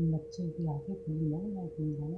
बच्चे की आँखें खुली ना, मैं पी रहा